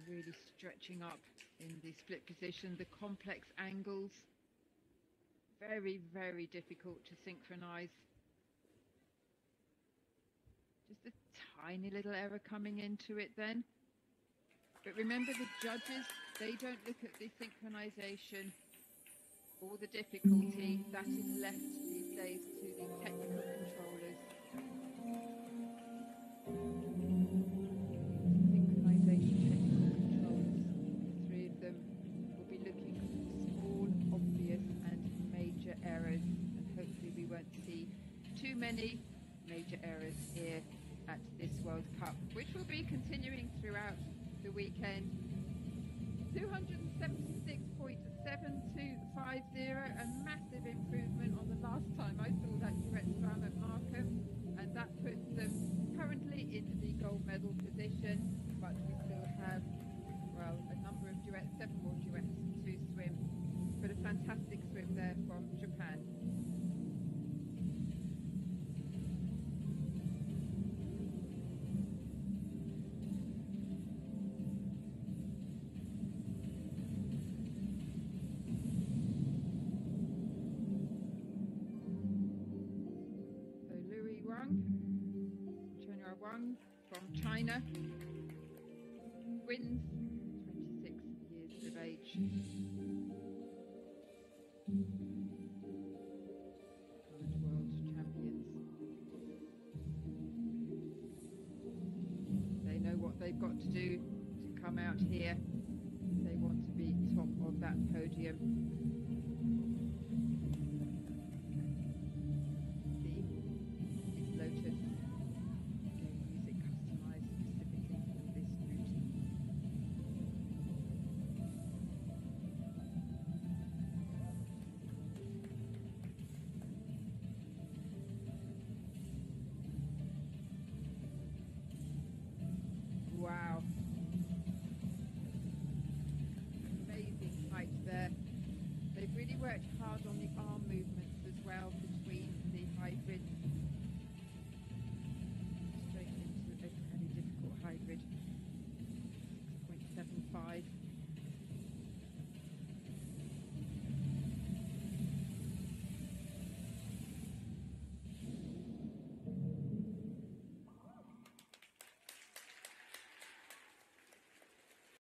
really stretching up in the split position, the complex angles, very, very difficult to synchronize. Just a tiny little error coming into it then. But remember, the judges, they don't look at the synchronization or the difficulty. That is left these days to the technical controllers. Synchronization technical controllers, the three of them will be looking for small, obvious and major errors, and hopefully we won't see too many major errors here at this World Cup, which will be continuing throughout the weekend. 276.7250, a massive improvement on the last time I saw that duet slam at Markham, and that puts them currently in the gold medal position, but we still have, well, a number of duets, 7 more duets to swim, but a fantastic swim there from Japan. Chenhua Wang from China wins, 26 years of age. Current world champions. They know what they've got to do to come out here. They want to be top of that podium.